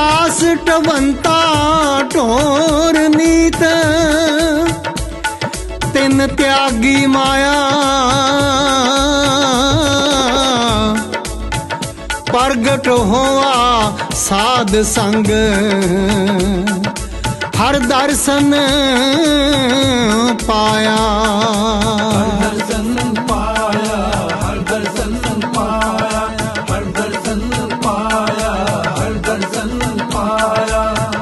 दास टवंता ढोर नीत, तिन त्यागी माया प्रगट होवा साध संग, हर दर्शन पाया। हर दर्शन पाया, हर दर्शन पाया, हर दर्शन पाया, हर दर्शन पाया।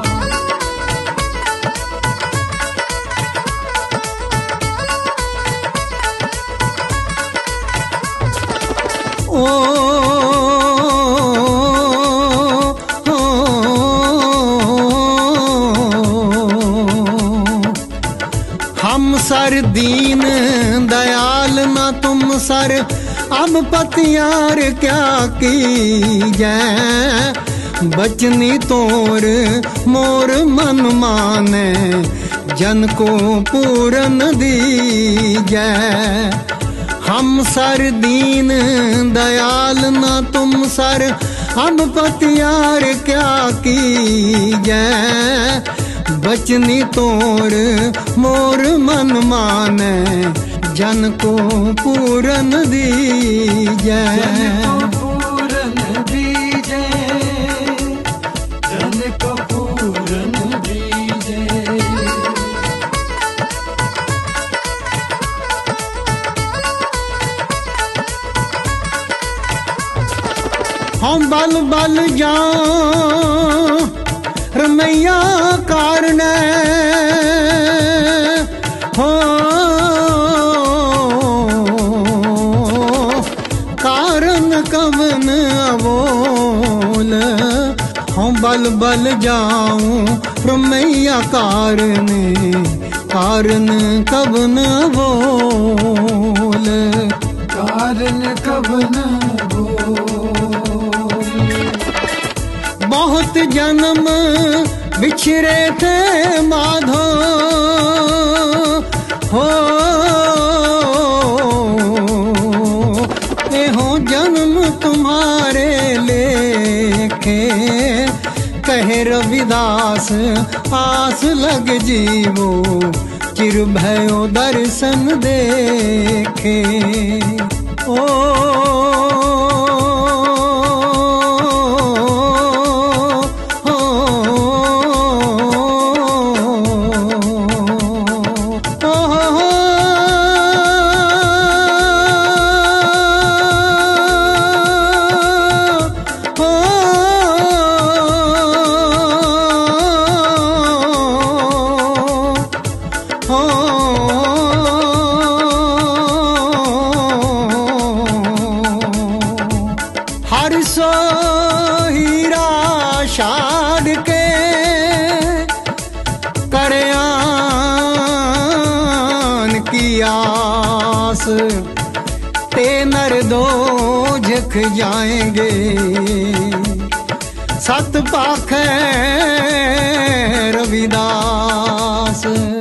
हम सर दीन दयाल न तुम सर, अब पतियार क्या कीजै। बचनी तोर मोर मन माने, जन को पूरन दीजै। हम सर दीन दयाल न तुम सर, अब पतियार क्या कीजै। बचनी तोर मोर मन माने, जन को पूरन दीजै। जन को पूरन दीजै, जन को पूरन दीजै। हम बल बल जाऊं रमैया कारण हो, कारण कवन अबोल। हम बल बल जाऊं रमैया कारण, कारण कवन अबोल। कारण कवन बहुत जन्म बिछड़े थे माधो हो, हो जन्म तुम्हारे लेखे। कहे रविदास आस लग जीवो, चिर भयो दर्शन देखे। ओ हर सो हीरा छाड़ के करयान की आस, ते नर दो झक जाएंगे। सत पाखे रविदास।